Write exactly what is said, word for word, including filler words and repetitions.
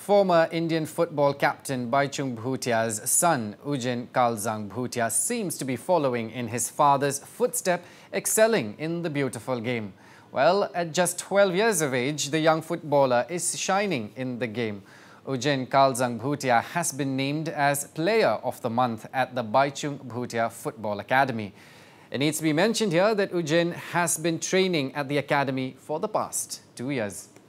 Former Indian football captain Bhaichung Bhutia's son, Ugen Kalzang Bhutia, seems to be following in his father's footstep, excelling in the beautiful game. Well, at just twelve years of age, the young footballer is shining in the game. Ugen Kalzang Bhutia has been named as Player of the Month at the Bhaichung Bhutia Football Academy. It needs to be mentioned here that Ugen has been training at the academy for the past two years.